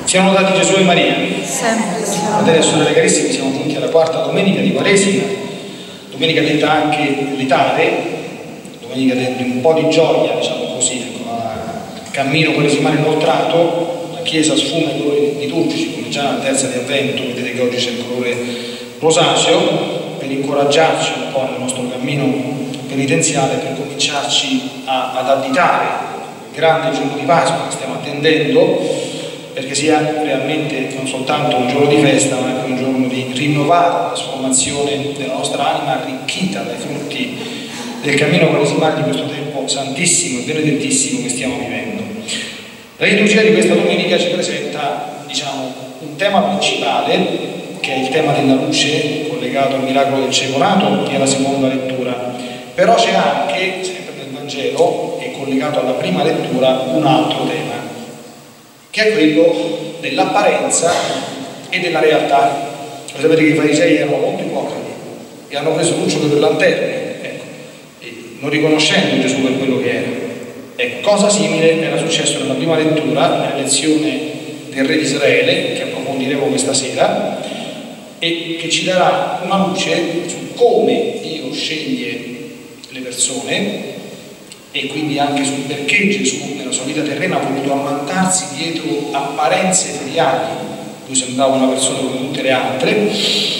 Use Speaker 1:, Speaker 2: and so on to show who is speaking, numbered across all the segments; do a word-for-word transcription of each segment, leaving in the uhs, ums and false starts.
Speaker 1: Siamo lodati Gesù e Maria.
Speaker 2: Sempre.
Speaker 1: Fratelli e sorelle carissimi, siamo giunti alla quarta domenica di Quaresima, domenica detta anche letare, domenica di un po' di gioia, diciamo così, ecco, a cammino quaresimale inoltrato, la Chiesa sfuma i colori liturgici, come già la terza di Avvento, vedete che oggi c'è il colore rosaceo, per incoraggiarci un po' nel nostro cammino penitenziale, per cominciarci a, ad additare il grande giorno di Pasqua che stiamo attendendo, perché sia realmente non soltanto un giorno di festa, ma anche un giorno di rinnovata trasformazione della nostra anima, arricchita dai frutti del cammino quaresimale di questo tempo santissimo e benedettissimo che stiamo vivendo. La liturgia di questa domenica ci presenta, diciamo, un tema principale, che è il tema della luce, collegato al miracolo del cieco nato e alla seconda lettura. Però c'è anche, sempre nel Vangelo, e collegato alla prima lettura, un altro tema, che è quello dell'apparenza e della realtà. Voi sapete che i farisei erano molto ipocriti e hanno preso lucciole per lanterne, ecco, e non riconoscendo Gesù per quello che era. Ecco, cosa simile era successo nella prima lettura, nella lezione del re di Israele, che approfondiremo questa sera, e che ci darà una luce su come Dio sceglie le persone, e quindi anche sul perché Gesù nella sua vita terrena ha voluto ammantarsi dietro apparenze feriali. Lui sembrava una persona come tutte le altre,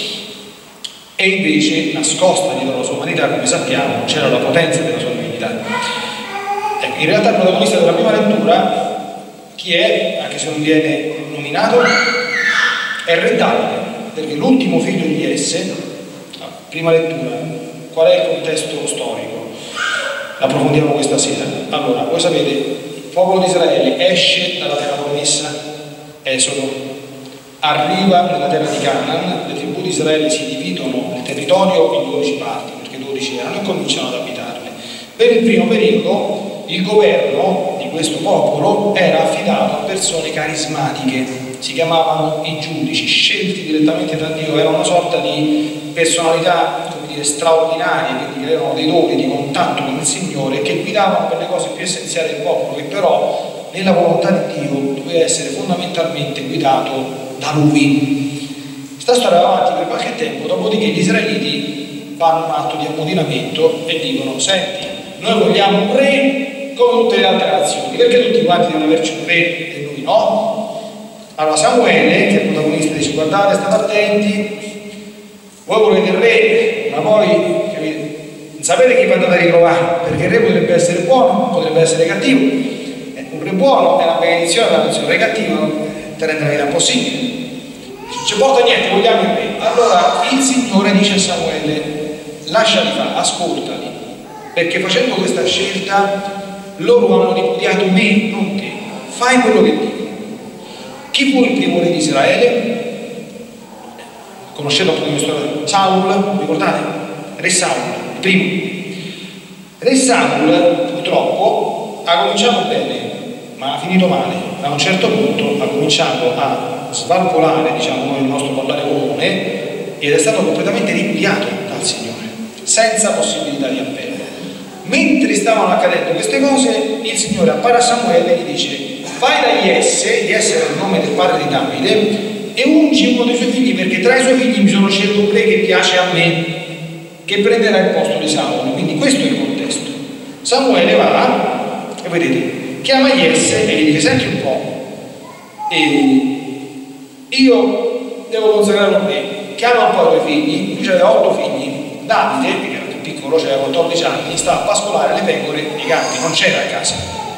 Speaker 1: e invece nascosta dietro la sua umanità, come sappiamo, c'era la potenza della sua divinità. Ecco, in realtà il protagonista della prima lettura chi è, anche se non viene nominato, è il re Davide, perché l'ultimo figlio di Jesse, prima lettura, qual è il contesto storico? L'approfondiamo questa sera. Allora, voi sapete, il popolo di Israele esce dalla terra promessa, Esodo, arriva nella terra di Canaan, le tribù di Israele si dividono il territorio in dodici parti, perché dodici erano, e cominciano ad abitarle. Per il primo periodo il governo di questo popolo era affidato a persone carismatiche, si chiamavano i giudici, scelti direttamente da Dio, era una sorta di personalità, come dire, straordinarie, quindi che avevano dei doni di contatto con il Signore, che guidavano per le cose più essenziali del popolo, che però nella volontà di Dio doveva essere fondamentalmente guidato da Lui. Questa storia va avanti per qualche tempo, dopodiché gli israeliti fanno un atto di ammotinamento e dicono: senti, noi vogliamo un re come tutte le altre nazioni, perché tutti quanti devono averci un re e noi no? Allora Samuele, che è il protagonista, dice: guardate, state attenti, voi volete il re, ma poi, capite, non sapete chi vi andate a ritrovare, perché il re potrebbe essere buono, potrebbe essere cattivo. Eh, un re buono è una benedizione, una benedizione, un re cattivo ti rende la vita impossibile. Non ci porta niente, vogliamo il re. Allora il Signore dice a Samuele: lasciali fare, ascoltali, perché facendo questa scelta loro hanno ripudiato me, non te. Fai quello che dico. Chi fu il primo re di Israele? Conoscete appunto la storia di Saul, ricordate? Re Saul, il primo. Re Saul purtroppo ha cominciato bene, ma ha finito male. A un certo punto ha cominciato a svalvolare, diciamo, il nostro parlare comune, ed è stato completamente ripudiato dal Signore, senza possibilità di appello. Mentre stavano accadendo queste cose, il Signore appare a Samuele e gli dice: vai da Jesse, Jesse era il nome del padre di Davide, e ungi uno dei suoi figli, perché tra i suoi figli mi sono scelto un re che piace a me, che prenderà il posto di Saul. Quindi questo è il contesto. Samuele va e vedete, chiama Jesse e gli dice: senti un po', e io devo consacrare un re, chiama un po' i tuoi figli. Lui aveva otto figli. Davide, che era più piccolo, aveva quattordici anni, stava a pascolare le pecore e i gatti, non c'era a casa.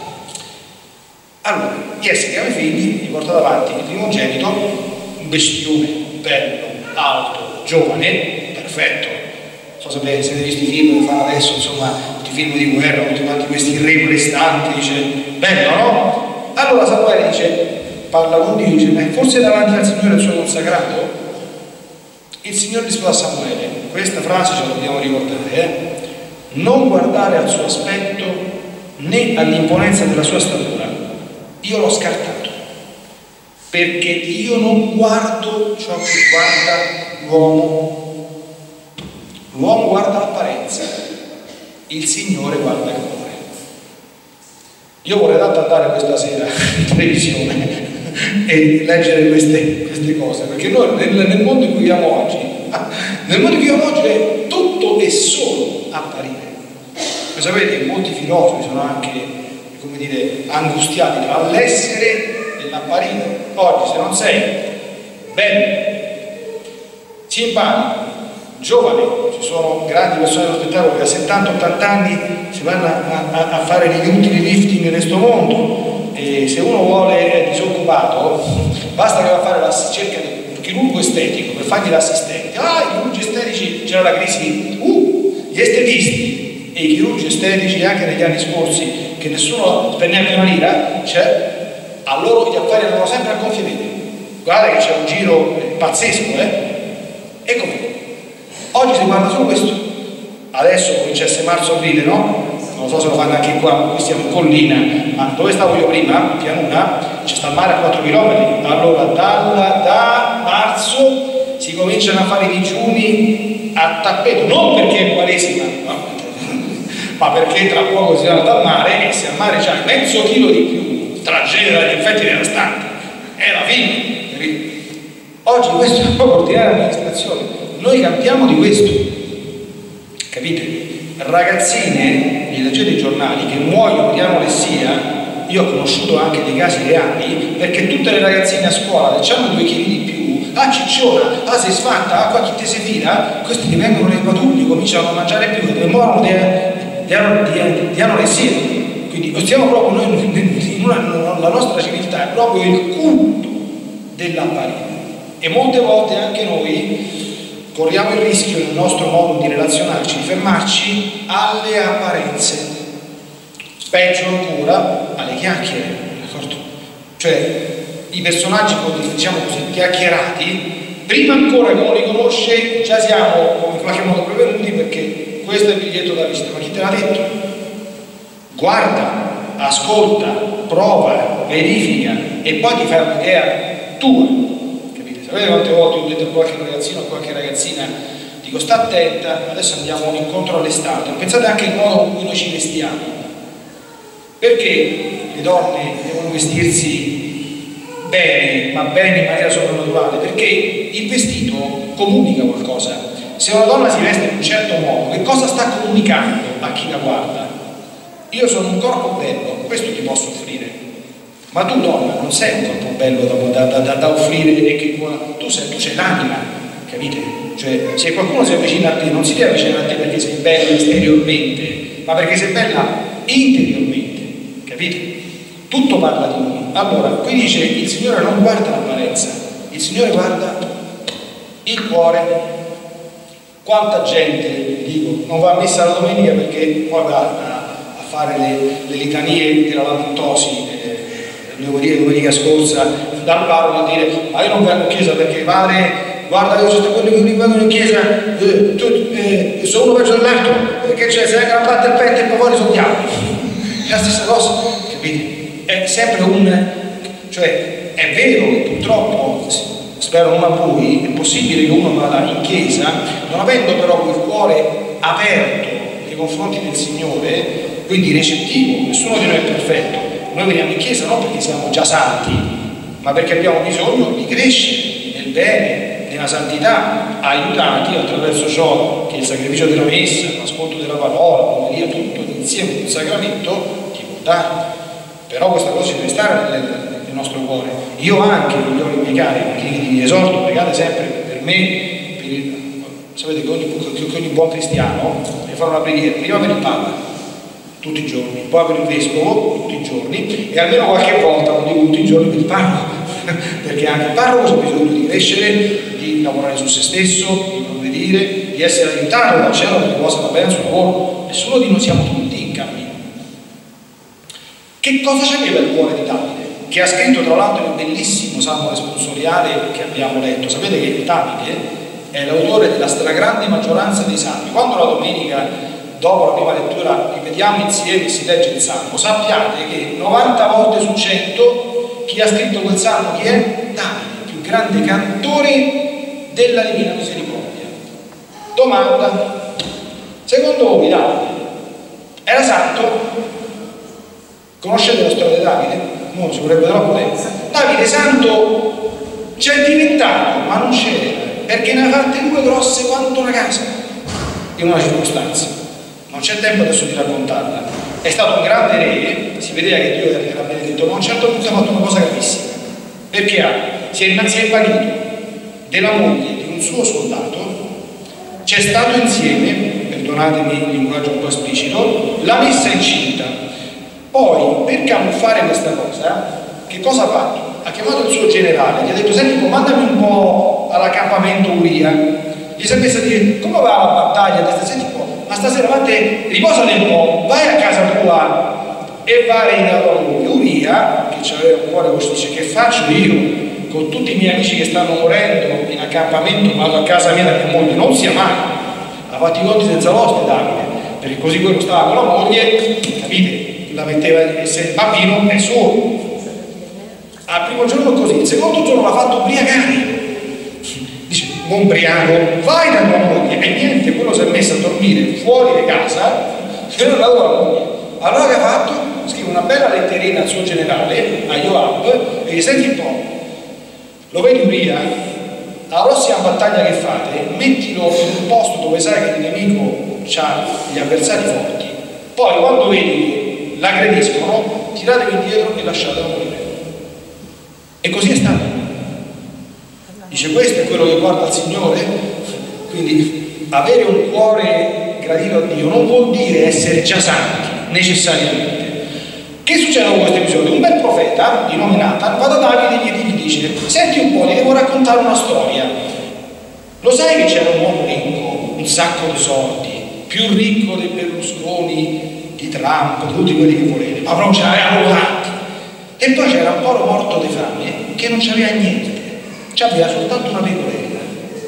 Speaker 1: Allora Jesse chiama i figli, gli porta davanti il primogenito, un bestione bello, alto, giovane, perfetto. Non so se avete visto i film che fanno adesso, insomma, tutti i film di guerra, tutti quanti questi re prestanti, dice: bello, no? Allora Samuele dice, parla con Dio, dice: ma forse davanti al Signore il suo consacrato? Il Signore rispose a Samuele, questa frase ce la dobbiamo ricordare, eh? non guardare al suo aspetto né all'imponenza della sua statura, io l'ho scartato, perché io non guardo ciò che guarda l'uomo. L'uomo guarda l'apparenza, il Signore guarda il cuore. Io vorrei tanto andare questa sera in televisione e leggere queste, queste cose, perché noi nel, nel mondo in cui viviamo oggi, nel mondo in cui viviamo oggi è tutto e solo apparire. Lo sapete, molti filosofi sono anche, come dire, angustiati dall'essere e dall'apparire. Oggi se non sei bello, simpatico, giovane, ci sono grandi persone dello spettacolo che a settanta ottanta anni si vanno a, a, a fare gli ultimi lifting in questo mondo, e se uno vuole è disoccupato basta che va a fare la cerca di un chirurgo estetico per fargli l'assistente. Ah, i chirurgi estetici, c'era la crisi, uh, gli estetisti e i chirurgi estetici anche negli anni scorsi che nessuno spendeva una lira, cioè, a loro gli affari andavano sempre a gonfie vele. Guardate che c'è un giro pazzesco, eh? E come? Oggi si guarda solo questo. Adesso comincia a essere marzo-aprile, no? Non so se lo fanno anche qua, qui siamo in collina, ma dove stavo io prima, Pianura, c'è sta il mare a quattro chilometri. Allora dal, da marzo si cominciano a fare i digiuni a tappeto, non perché è Quaresima, no? Ma perché tra poco si va dal mare, e se al mare c'hai mezzo chilo di più, tragedia dagli effetti devastanti, è la fine, capito? Oggi questo è un po' ordinaria amministrazione, noi campiamo di questo, capite? Ragazzine, vi leggete i giornali, che muoiono di anoressia. Io ho conosciuto anche dei casi reali, perché tutte le ragazzine a scuola che hanno due chili di più, ah cicciona, ah sei sfatta, ah qua chi te si fila, questi che vengono nei patugli, cominciano a mangiare più e muoiono di, di, di, di anoressia. Quindi stiamo proprio noi, in una, la nostra civiltà è proprio il culto dell'apparire, e molte volte anche noi corriamo il rischio nel nostro modo di relazionarci, di fermarci alle apparenze, peggio ancora alle chiacchiere, d'accordo? Cioè i personaggi, diciamo così, chiacchierati, prima ancora che uno li conosce già siamo in qualche modo prevenuti, perché questo è il biglietto da visita. Ma chi te l'ha detto? Guarda, ascolta, prova, verifica e poi ti fai un'idea tua. Sapete quante volte ho detto a qualche ragazzino o qualche ragazzina, dico sta attenta, adesso andiamo incontro all'estate, pensate anche al modo in cui noi ci vestiamo, perché le donne devono vestirsi bene, ma bene in maniera soprannaturale? Perché il vestito comunica qualcosa. Se una donna si veste in un certo modo, che cosa sta comunicando a chi la guarda? Io sono un corpo bello, questo ti posso offrire. Ma tu donna non sei un corpo bello da, da, da, da offrire, e che tu sei, tu sei l'anima, capite? Cioè se qualcuno si avvicina a te non si deve avvicinare a te perché sei bella esteriormente, ma perché sei bella interiormente, capite? Tutto parla di noi. Allora qui dice il Signore non guarda l'apparenza, il Signore guarda il cuore. Quanta gente, dico, non va a messa la domenica perché poi va a, a fare le, le litanie della lamentosi. Devo dire domenica scorsa dal parroco a dire ma io non vengo in chiesa perché padre, guarda io sono quelli che mi vengono in chiesa, eh, tu, eh, sono uno peggio dell'altro, perché c'è se vengono a battere il petto e poi fuori sono diavoli. È la stessa cosa, capite? È sempre un, cioè è vero che purtroppo, spero non a voi, è possibile che uno vada in chiesa non avendo però quel cuore aperto nei confronti del Signore, quindi recettivo. Nessuno di noi è perfetto. Noi veniamo in chiesa non perché siamo già santi, ma perché abbiamo bisogno di crescere nel bene, nella santità, aiutati attraverso ciò che il sacrificio della messa, l'ascolto della parola, l'omelia, tutto insieme il sacramento ti può dare. Però questa cosa deve stare nel, nel nostro cuore. Io anche, figlioli miei cari, perché vi esorto, pregate sempre per me, per il, sapete che ogni, che ogni buon cristiano deve fare una preghiera, prima per il Papa, tutti i giorni, poi per il vescovo tutti i giorni, e almeno qualche volta, non dico tutti i giorni, per il parroco, perché anche il parroco ha bisogno di crescere, di lavorare su se stesso, di progredire, di essere aiutato dal cielo perché possa fare bene il suo lavoro. Nessuno di noi siamo tutti in cammino. Che cosa c'aveva il cuore di Davide? Che ha scritto tra l'altro il bellissimo salmo responsoriale che abbiamo letto. Sapete che Davide è l'autore della stragrande maggioranza dei salmi. Quando la domenica dopo la prima lettura ripetiamo insieme e si legge il salmo, sappiate che novanta volte su cento chi ha scritto quel salmo chi è? Davide, il più grande cantore della Divina Misericordia. Domanda: secondo voi Davide era santo? Conoscete la storia di Davide? Non ci vorrebbe della potenza. Davide santo c'è diventato, ma non c'era, perché ne ha fatte due grosse quanto una casa, in una circostanza. Non c'è tempo adesso di raccontarla. È stato un grande re, si vedeva che Dio era benedetto, ma a un certo punto ha fatto una cosa gravissima, perché ha, si è, si è invaghito della moglie di un suo soldato, c'è stato insieme, perdonatemi il linguaggio un po' esplicito, l'ha messa incinta. Poi, per camuffare questa cosa, che cosa ha fatto? Ha chiamato il suo generale, gli ha detto: senti, mandami un po' all'accampamento Uria. Gli si è messo a dire: come va la battaglia? Senti un po', ma stasera fate, riposate un po', vai a casa tua e vai da tua moglie. Uria, che aveva un cuore così, dice: che faccio io con tutti i miei amici che stanno morendo in accampamento? Vado a casa mia da mia moglie? Non sia mai. Ha fatto i conti senza l'oste Davide, perché così quello stava con la moglie, capite? La metteva, se il bambino è solo. Al primo giorno così, il secondo giorno l'ha fatto ubriacare. Dice: buon ubriaco, vai da tua moglie. E niente, quello si è messo a dormire fuori di casa e non aveva la moglie. Allora che ha fatto? Scrive una bella letterina al suo generale, a Joab, e gli: senti un po', lo vedi Uria? La prossima battaglia che fate, mettilo in un posto dove sai che il nemico ha gli avversari forti. Poi quando vedi che l'aggrediscono, tiratevi indietro e lasciatelo morire. E così è stato. Dice: questo è quello che guarda il Signore. Quindi avere un cuore gradito a Dio non vuol dire essere già santi necessariamente. Che succede con questo episodio? Un bel profeta di nome Nathan va da Davide e gli dice: senti un po', ti devo raccontare una storia. Lo sai che c'era un uomo ricco, un sacco di soldi, più ricco dei Berlusconi, di Trump, di tutti quelli che volete, ma proprio ce n'avevano tanti. E poi c'era un povero morto di fame che non c'aveva niente, c'aveva soltanto una pecorella.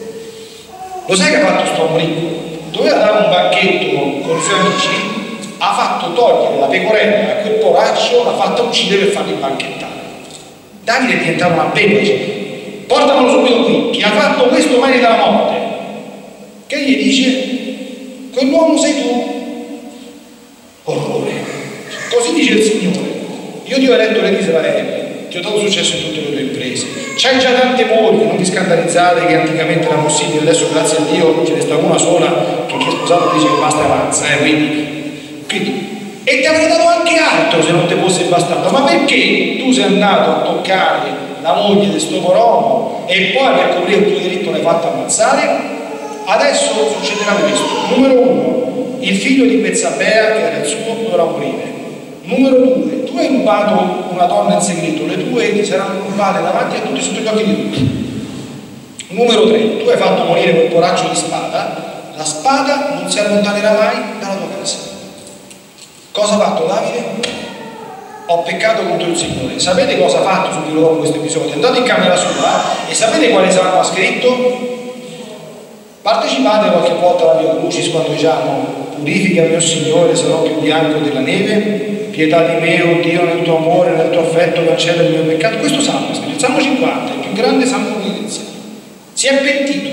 Speaker 1: Lo sai che ha fatto sto uomo ricco? Doveva dare un banchetto con i suoi amici, ha fatto togliere la pecorella a quel poraccio, l'ha fatta uccidere per farli banchettare. Davide è diventato una pena, dice: portamelo subito qui, chi ha fatto questo merita la morte. Che gli dice: quell'uomo sei tu. Orrore. Così dice il Signore: io ti ho eletto re di Israele, ti ho dato successo in tutte le tue imprese, c'hai già tante mogli, non vi scandalizzate che anticamente era possibile, adesso grazie a Dio ce ne sta una sola che chi è sposato dice che basta e avanza, eh, quindi, quindi e ti avrei dato anche altro se non ti fosse bastato. Ma perché tu sei andato a toccare la moglie di sto poronno e poi per coprire il tuo diritto l'hai fatto ammazzare? Adesso succederà questo: numero uno, il figlio di Bezzabea, che era il suo, dovrà morire. Numero due, tu hai rubato una donna in segreto, le tue ti saranno rubate davanti a tutti, sotto gli occhi di tutti. Numero tre, tu hai fatto morire quel poraccio di spada, la spada non si allontanerà mai dalla tua casa. Cosa ha fatto Davide? Ho peccato contro il Signore. Sapete cosa ha fatto subito dopo questo episodio? È andato in camera sua e sapete quale salmo ha scritto? Partecipate qualche volta alla Via Crucis quando diciamo: purifica mio Signore, sarò più bianco della neve. Pietà di me, oh Dio, nel tuo amore, nel tuo affetto, cancella il mio peccato. Questo salmo è scritto, il Salmo cinquanta, il più grande salmo penitenziale. Si è pentito.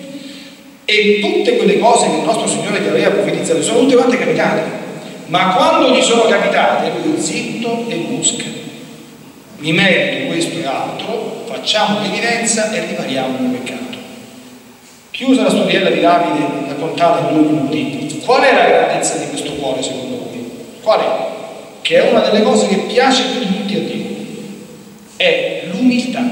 Speaker 1: E tutte quelle cose che il nostro Signore gli aveva profetizzato sono tutte quante capitate. Ma quando gli sono capitate, lui zitto e busca. Mi merito questo e altro, facciamo penitenza e ripariamo il mio peccato. Chiusa la storiella di Davide, raccontata in due minuti, qual è la grandezza di questo cuore secondo voi? Qual è? Che è una delle cose che piace più di tutti a Dio, è l'umiltà.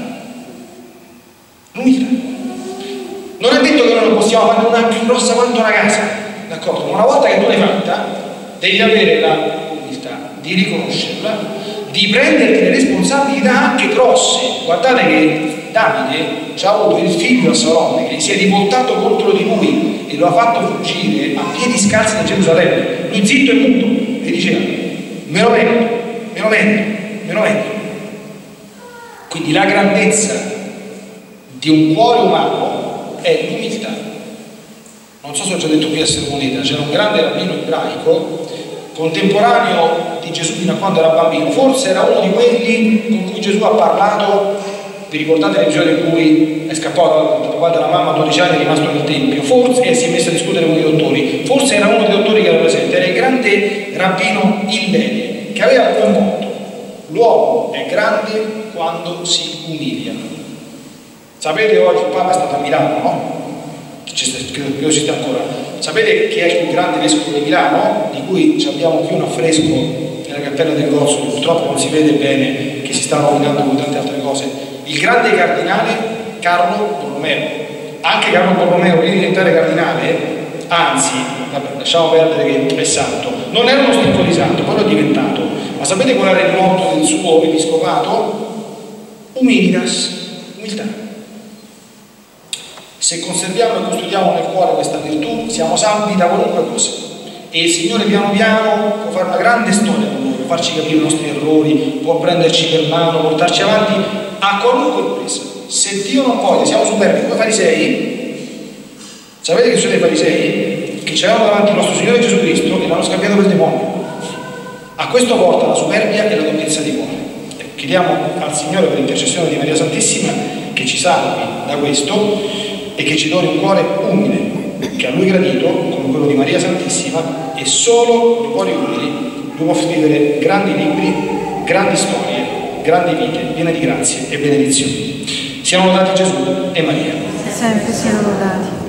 Speaker 1: L'umiltà. Non è detto che noi non possiamo fare una più grossa quanto una casa, d'accordo? Ma una volta che tu l'hai fatta, devi avere l'umiltà di riconoscerla, di prenderti le responsabilità anche grosse. Guardate che Davide ci ha avuto il figlio Absalom che si è rivoltato contro di lui e lo ha fatto fuggire a piedi scalzi da Gerusalemme. Lui zitto e muto e diceva: me lo merito, me lo merito, me lo merito. Quindi la grandezza di un cuore umano è l'umiltà. Non so se ho già detto qui a Sermoneta, c'era un grande rabbino ebraico contemporaneo di Gesù fino a quando era bambino, forse era uno di quelli con cui Gesù ha parlato. Vi ricordate l'episodio in cui è scappato da papà della mamma a dodici anni, è rimasto nel tempio, forse, e si è messo a discutere con i dottori, forse era uno dei dottori che era presente, era il grande rabbino Hillel, che aveva un motto: l'uomo è grande quando si umilia. Sapete, oggi il Papa è stato a Milano, no? Credo ci sta ancora. Sapete chi è il più grande vescovo di Milano? Di cui abbiamo qui un affresco nella Cappella del Corso, che purtroppo non si vede bene, che si sta rovinando con tante altre cose. Il grande cardinale Carlo Borromeo. Anche Carlo Borromeo, prima di diventare cardinale, anzi, vabbè, lasciamo perdere che è santo, non era uno scritto di santo, poi lo è diventato. Ma sapete qual era il motto del suo episcopato? Humilitas, umiltà. Se conserviamo e custodiamo nel cuore questa virtù, siamo salvi da qualunque cosa. E il Signore piano piano può fare una grande storia con noi, può farci capire i nostri errori, può prenderci per mano, portarci avanti a qualunque impresa. Se Dio non voglia, siamo superbi come farisei. Sapete che sono dei farisei? Che c'erano davanti il nostro Signore Gesù Cristo e l'hanno scambiato per demonio. A questo porta la superbia e la dolcezza di cuore. E chiediamo al Signore, per intercessione di Maria Santissima, che ci salvi da questo e che ci doni un cuore umile, che a Lui gradito, come quello di Maria Santissima, e solo con i cuori umili Lui può scrivere grandi libri, grandi storie, grandi vite, piene di grazie e benedizioni. Siano lodati Gesù e Maria.
Speaker 2: Sempre siano lodati.